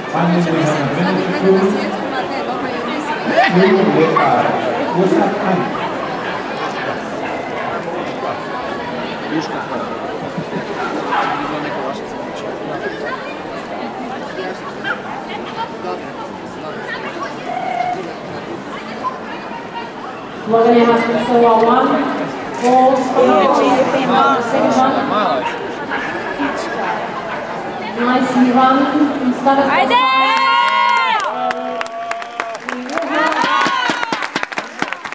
Znači, mislim, zadnjih vremena na svijetu ima te dobre i mislim. Juška hvala. Bilo neko vaše smoće. Slovenia has to score one. Balls for the second one. Nicely run. Instead of